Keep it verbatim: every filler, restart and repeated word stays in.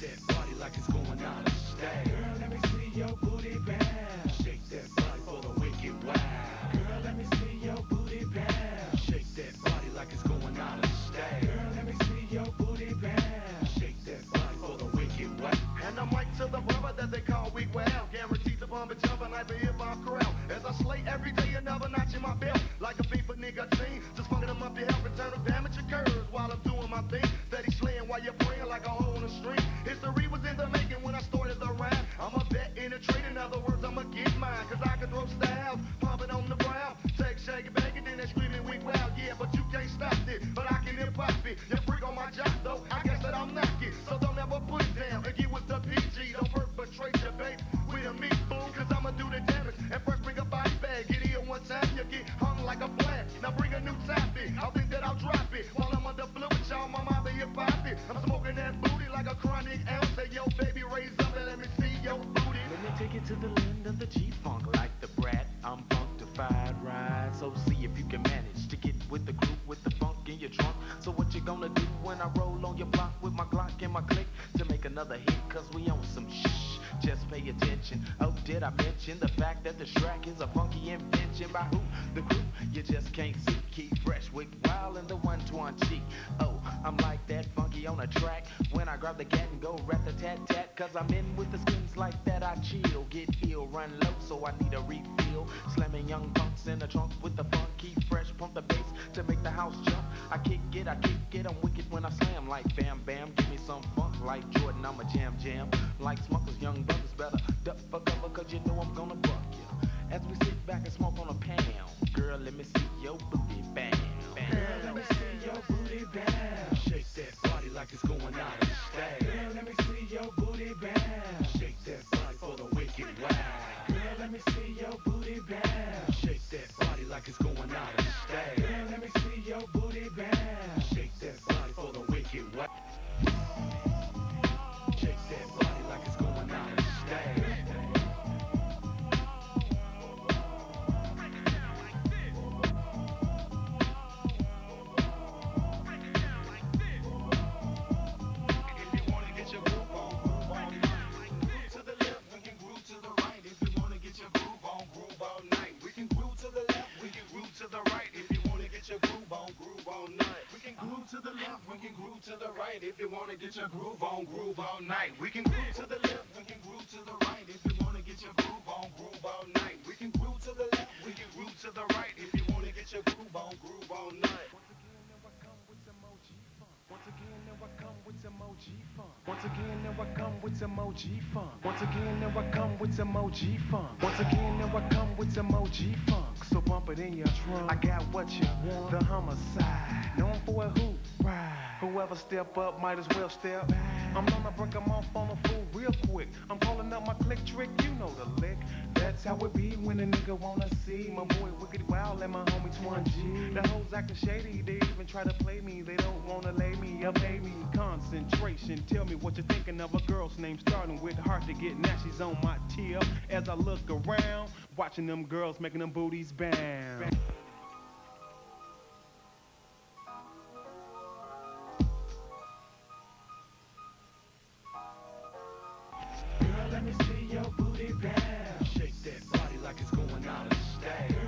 that body like it's going out of style. Girl, let me see your booty bounce. Shake that body for the wicked wild. Girl, let me see your booty bounce. Shake that body like it's going out of style. Girl, let me see your booty bounce. Shake that body for the wicked wild. And I'm right to the brother that they call Weak Wow. Guaranteed to bump and jump and I be hip hop corral. As I slay every day, another notch in my belt. Like a fiend for nicotine. Just fucking them up to help return the damage occurs while I'm doing my thing. Steady slaying while you're praying like a hole in a string. History was in the making when I started the rap. I'm a vet in a trade. In other words, I'ma get mine. Cause I can throw styles, pump it on the ground. Take, shake it, bag it, then they screaming Weak Wow. Yeah, but you can't stop it. But I can hip hop it. You freak on my job though. I guess that I'm not it. So don't ever put it down. And get with the P G. Don't perpetrate your bait with a meat fool. Cause I'ma do the damage. And first bring a body bag. Get here one time, you get hung like a flag. Now bring a new topic. I think that I'll drop it. While I'm under fluid, y'all, my mother hip hop it. I'm smoking that booty like a chronic ounce. Say, yo, baby, raise up and let me see your booty. Let me take it to the land of the G-Funk like the brat. I'm funkified, ride. So see if you can manage to get with the group with the funk in your trunk. So what you gonna do when I roll on your block with my Glock and my click to make another hit? Cause we on some shh. Just pay attention. Oh, did I mention the fact that the track is a funky invention by who? The group you just can't see. Keep fresh with wild and the one twan cheek. Oh, I'm like that funky on a track when I grab the cat and go rat the tat tat. Cause I'm in with the skins like that. I chill, get ill, run low, so I need a refill. Slamming young punks in the trunk with the funk. Keep fresh, pump the bass to make the house jump. I kick it, I kick it, I'm wicked when I slam like bam bam. Give me some funk like Jordan, I'm a jam jam. Like smokers, young brothers better duck for cover cause you know I'm gonna buck you. As we sit back and smoke on a pound. Girl, let me see your booty bam. Bam. Girl, let me see your booty bounce. Shake that body like it's going out of style. Girl, let me see your booty bounce. Shake that body for the wicked wild. Girl, let me see your booty bounce. Shake that body like it's going out of style. Girl, let me see your booty bounce. Shake that body for the wicked wild. Shake that body like it's going out of style. If you wanna get your groove on, groove all night. We can groove to the left, we can groove to the right. If you wanna get your groove on, groove all night. We can groove to the left, we can groove to the right. If you wanna get your groove on, groove all night. Once again, now I come with some O G funk. Once again, now I come with some O G funk. Once again, now I come with some O G funk. Once again, now I come with some O G funk. So bump it in your trunk. I got what you want. The homicide. Known for a hoop. Right. Whoever step up might as well step. I'm gonna break them off on the fool real quick. I'm calling up my click trick, you know the lick. That's how it be when a nigga wanna see my boy Wicked Wild and my homie Twan G. The hoes acting shady, they even try to play me. They don't wanna lay me up, pay me. Concentration, tell me what you're thinking of. A girl's name starting with hard to get. Now she's on my tip. As I look around, watching them girls making them booties bounce. Girl, let me see your booty bounce. Shake that body like it's going out of style.